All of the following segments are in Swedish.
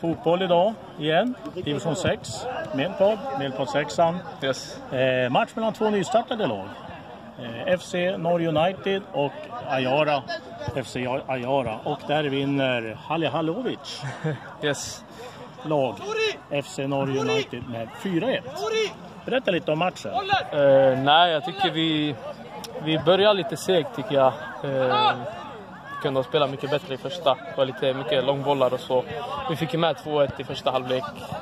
fotboll idag igen. Division 6, Medelpad 6an. Yes. Match mellan två nystartade lag. FC Norge United och Ayara, FC Ayara. Och där vinner Halihalovic Yes. lag FC Norge United med 4-1. Berätta lite om matchen. Nej, jag tycker vi börjar lite segt tycker jag. Kunde spela mycket bättre i första. Det var mycket långbollar och så. Vi fick ju med 2-1 i första halvlek.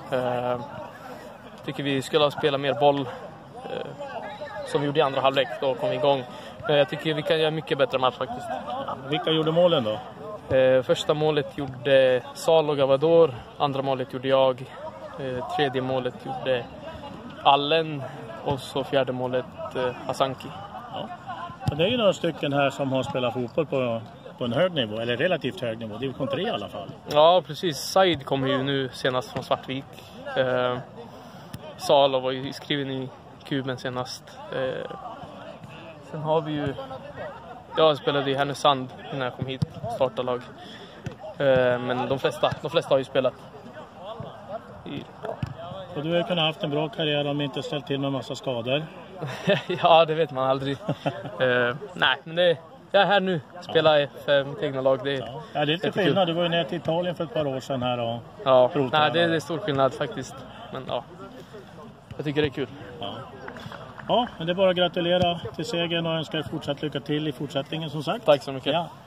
Tycker vi skulle ha spelat mer boll som vi gjorde i andra halvlek. Då kom vi igång. Jag tycker vi kan göra mycket bättre match faktiskt. Vilka gjorde målen då? Första målet gjorde Salo Gavador. Andra målet gjorde jag. Tredje målet gjorde Allen. Och så fjärde målet Hasanki. Ja. Det är ju några stycken här som har spelat fotboll på en hög nivå, eller relativt hög nivå. Division 3 i alla fall. Ja, precis. Said kommer ju nu senast från Svartvik. Salo var ju skriven i kuben senast. Sen har vi ju... Jag spelade i Härnösand innan jag kom hit, startade lag. Men de flesta har ju spelat. Och du har ju kunnat haft en bra karriär om inte ställt till med en massa skador. Ja, det vet man aldrig. Nej, men jag är här nu. Spelar för mitt egna lag. Det är lite skillnad. Du var ju ner till Italien för ett par år sedan här och nej, det är stor skillnad faktiskt. Men ja, jag tycker det är kul. Ja, men det är bara att gratulera till segern och önska ett fortsatt lycka till i fortsättningen som sagt. Tack så mycket. Ja.